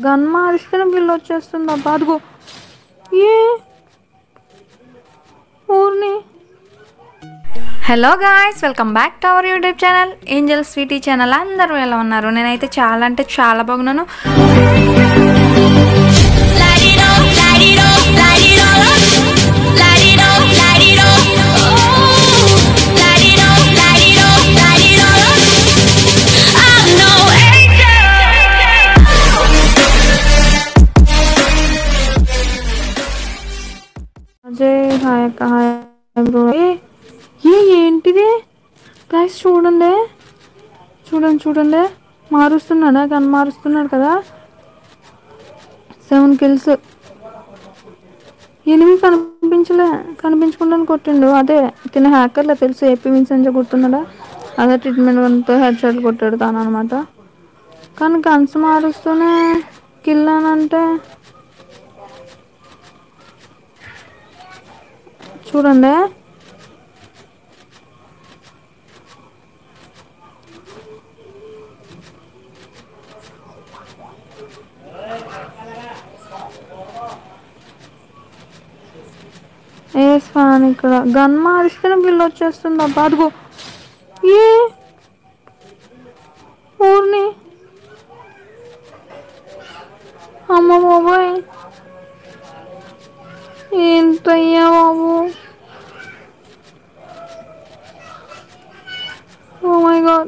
Gun మారిస్తేనే kill వచ్చేస్తుంది అబ్బా. అదిగో ఏ ఊరిని. Hello guys, welcome back to our YouTube channel angel sweety channel. అందరూ ఎలా ఉన్నారు? నేనైతే చాలా అంటే చాలా బాగున్నాను. అజయ్ హాయ్ అక్క. Hi bro. ఏంటిది గైస్? చూడండి చూడండి చూడండి, మారుస్తున్నాడా? గన్ మారుస్తున్నాడు కదా. 7 kills. ఎనిమిది కనిపించకుండా కొట్టిండు. అదే తిన హ్యాకర్లో తెలుసు. ఏపీ విన్సెంట్ గుర్తున్నాడా? అదే ట్రీట్మెంట్ హెడ్ షాట్ కొట్టాడు తాను అనమాట. కానీ గన్స్ మారుస్తూనే కిల్ అని అంటే చూడండి. ఎస్ ఫ్యాన్ ఇక్కడ గన్ మారిస్తేనే కిల్ వచ్చేస్తుంది అబ్బా. అదిగో ఏ ఊరిని. అమ్మ బాబోయ్, ఏంటయ్యా బాబు. Oh my god.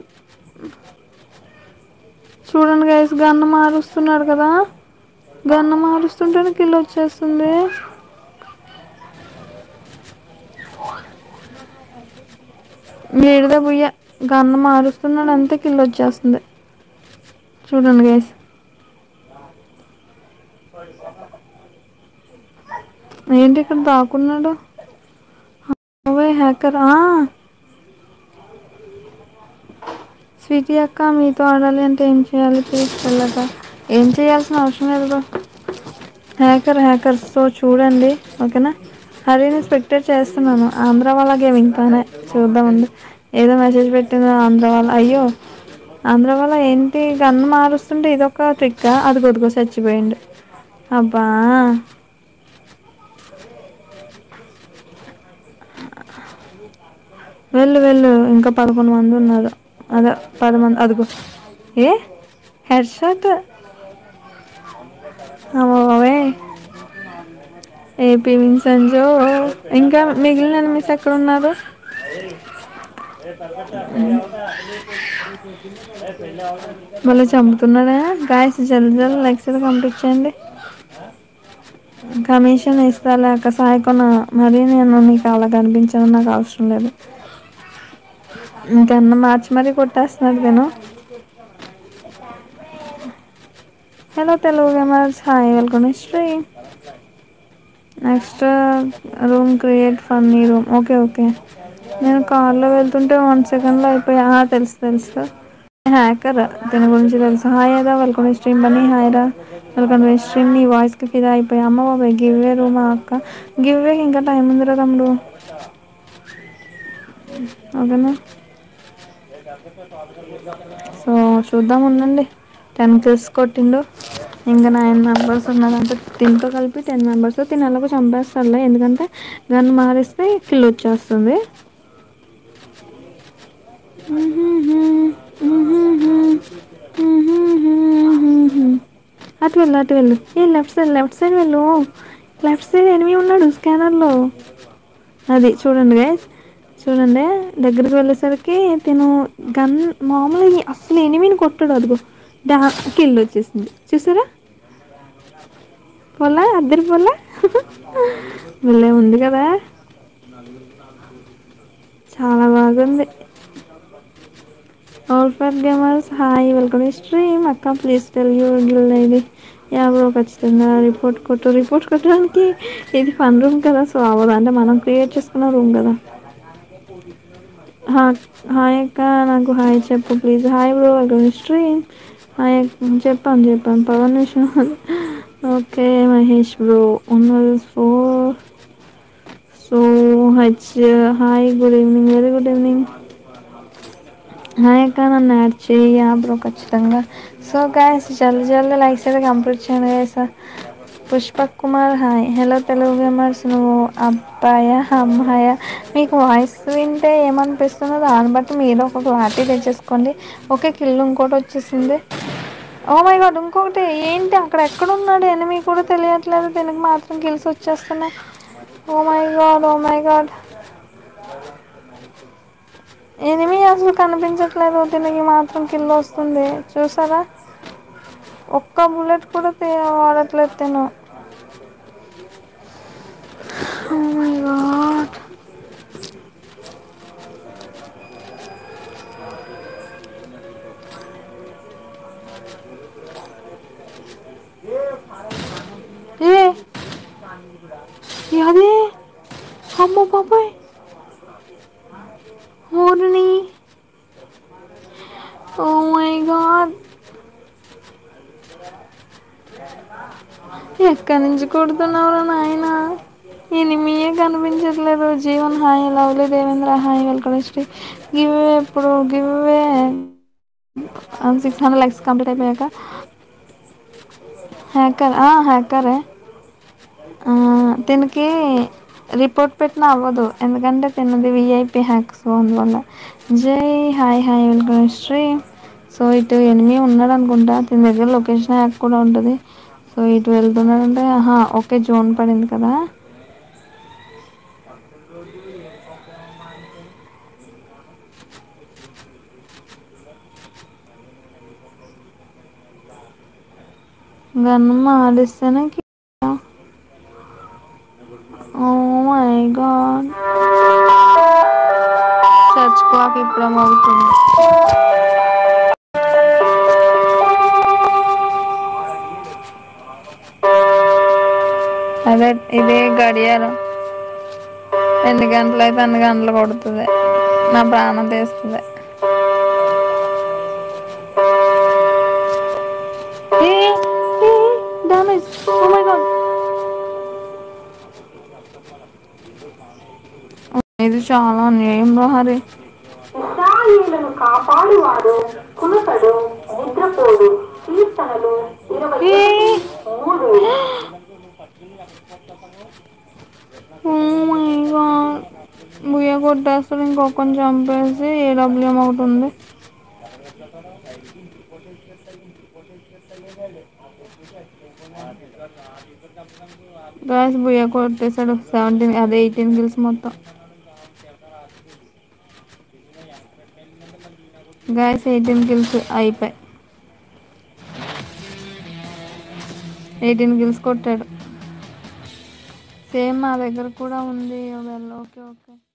చూడండి గైస్, గన్ను మారుస్తున్నాడు కదా. గన్ను మారుస్తుంటేనే కిల్ వచ్చేస్తుంది. వీడిదే బుయ్య. గన్ను మారుస్తున్నాడు అంతే కిల్ వచ్చేస్తుంది. చూడండి గైస్. ఏంటి ఇక్కడ దాక్కున్నాడు? ఓవే హ్యాకర్. స్వీటీ అక్క, మీతో ఆడాలి అంటే ఏం చేయాలి? తీసుకెళ్ళక ఏం చేయాల్సిన అవసరం లేదు. హ్యాకర్. సో చూడండి, ఓకేనా? హరిని స్పెక్టేట్ చేస్తున్నాను. ఆంధ్ర వాళ్ళ గేమింగ్ తానే చూద్దామండి. ఏదో మెసేజ్ పెట్టింది ఆంధ్ర వాళ్ళ. అయ్యో, ఆంధ్ర వాళ్ళ ఏంటి గన్ మారుస్తుంటే ఇదొక ట్రిక్కా? అది కొద్దిగా చచ్చిపోయిండు. అబ్బా, వెళ్ళు. ఇంకా 11 మంది ఉన్నారు. అదే 10 మంది. అదిగో ఏ హెడ్ షాట్. అవే ఏపీ విన్సెంట్. ఇంకా మిగిలిన ఎనిమిస్ ఎక్కడ ఉన్నారు? మళ్ళీ చంపుతున్నాడా? గాయస్ జల్దీ లైక్స్ కంప్లీట్ చేయండి. కమిషన్ ఇస్తా లేక సాయి కొన. మరి నేను నీకు అలా కనిపించాను, నాకు అవసరం లేదు. ఇంకన్నా మార్చి మరీ కొట్టేస్తున్నాడు నేను. Hello Telugu gamers, hi, welcome stream. Next room create funny room. Okay. నేను కార్లో వెళ్తుంటే 1 సెకండ్లో అయిపోయా. తెలుసు. హ్యాకర్, దీని గురించి తెలుసు. Hi Ada, welcome stream. Bunny hi రా, వెల్కమ్ స్ట్రీమ్. నీ వాయిస్కి ఫిదా అయిపోయా. అమ్మ బాబాయ్, గివ్ వే రూమా అక్క? గివ్ వేకి ఇంకా టైం ఉందిరా తమ్ముడు, ఓకేనా? సో చూద్దాం, ఉండండి. 10 kills కొట్టిండు. ఇంకా 9 members ఉన్నారంటే తినతో కలిపి 10 members. తిని ఎలాగో చంపేస్తాడులే, ఎందుకంటే గన్ మారిస్తే కిల్ వచ్చేస్తుంది. అటు వెళ్ళు. లెఫ్ట్ సైడ్ వెళ్ళు. లెఫ్ట్ సైడ్ ఎనిమి ఉన్నాడు స్కానర్లో. అది చూడండి గైస్, చూడండి. దగ్గరికి వెళ్ళేసరికి తిను గన్ మామూలుగా అసలు ఎనిమిని కొట్టాడు. అదిగో కిల్ వచ్చేసింది. చూసారా? అద్దరి పొల్ల వెళ్ళే ఉంది కదా, చాలా బాగుంది. All for gamers hi, welcome stream. అక్క please tell you guild ID. Bro, ఖచ్చితంగా రిపోర్ట్ కొట్టడానికి ఇది ఫన్ రూమ్ కదా, సో అవ్వదు. అంటే మనం క్రియేట్ చేసుకున్న రూమ్ కదా. హాయ్ అక్క, నాకు హాయ్ చెప్పు please. Hi bro, welcome stream. Hi చెప్పాను Pawan Vishwanath. Okay Mahesh bro 114. So hi, good evening, very good evening. Hi అక్క, నన్ను యాడ్ చేయ బ్రో ఖచ్చితంగా. సో గాయ్స్ జల్దీ జల్దీ లైక్స్ అయితే కంప్లీట్ చేయండి guys. Pushpak Kumar hi. Hello Telugu gamers. నువ్వు అబ్బాయా అమ్మాయా? మీకు వాయిస్ వింటే ఏమనిపిస్తుందో దాన్ని బట్టి మీరు ఒక క్లారిటీ తెచ్చేసుకోండి. ఓకే కిల్ ఇంకోటి వచ్చేసింది. ఓ మై గాడ్ ఇంకొకటి ఏంటి అక్కడ ఎక్కడున్నాడు ఎనిమి కూడా తెలియట్లేదు, దీనికి మాత్రం కిల్స్ వచ్చేస్తున్నాయి. Oh my god, oh my god, enemy అసలు కనిపించట్లేదు, దీనికి మాత్రం కిల్ వస్తుంది చూసారా. ఒక్క బుల్లెట్ కూడా వాడట్లేదు తిను. ఓ మై గాడ్. ఏ అదే అమ్మో పాపాయ్ ఓర్ని. ఓ మై గాడ్, ఎక్కడి నుంచి కొడుతున్నావురా నాయన, ఎనిమియే కనిపించట్లేదు. Jeevan hi. Lovely Devendra hi. Welcome Sri. Giveaway ఎప్పుడు గివ్ అవే 600 లైక్స్ కంప్లీట్ అయిపోయాక. హ్యాకరే దీనికి రిపోర్ట్ పెట్టినా అవ్వదు ఎందుకంటే తిన్నది విఐపి హ్యాక్స్ అందువల్ల. Jai hi hi welcome Sri. So ఇటు ఎనిమి ఉన్నాడు అనుకుంటా, దీని దగ్గర లొకేషన్ హ్యాక్ కూడా ఉంటుంది. సో ఇటు వెళ్తున్నాడంటే ఓకే జోన్ పడింది కదా. గన్ను ఆడిస్తేనే. Oh my god, church clock ఇప్పుడు మోగుతుంది. అదే ఇదే గడియారం, ఎన్ని గంటలు అయితే అన్ని గంటలు కొడుతుంది, నా ప్రాణం తీస్తుంది. డామేజ్. ఓ మై గాడ్, ఇది చాలా అన్యాయం హరి. ఇస్రాయేలును కాపాడువాడు కునుకడు నిద్రపోడు. కీర్తనలు 21:3. బుయ్య కొట్టేస్తాడు, ఇంకొకరిని చంపేసి ఏడబ్ల్యూఎం అవుతుంది. గాయస్ బుయ్య కొట్టేసాడు 17, అదే 18 కిల్స్ మొత్తం. గాయస్ 18 కిల్స్ అయిపోయి 18 కిల్స్ కొట్టాడు. సేమ్ మా దగ్గర కూడా ఉంది. Okay okay.